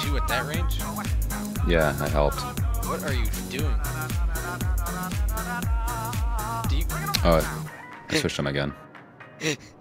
you at that range? Yeah, that helped. What are you doing? Do you... Oh, I switched him again.